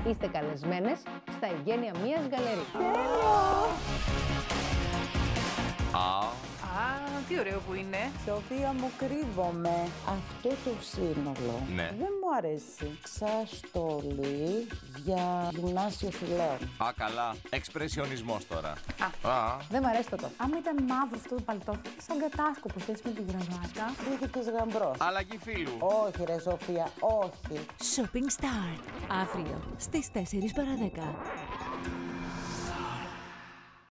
Είστε καλεσμένες στα εγγένεια μιας γκαλερί. Τι ωραίο που είναι. Σοφία μου, κρύβομαι. Αυτό το σύνολο δεν μου αρέσει. Ξαστολή για γυμνάσιο φιλέων. Καλά. Εξπρεσιονισμός τώρα. Δεν μ' αρέσει το. Άμα ήταν μαύρο αυτό το παλτό, θα ήταν σαν κατάσκοπος έτσι με τη γραβάτα. Κρύβηκες γαμπρός. Αλλαγή φίλου. Όχι ρε Σοφία, όχι. Shopping Star. Αύριο στις 4 παρα 10.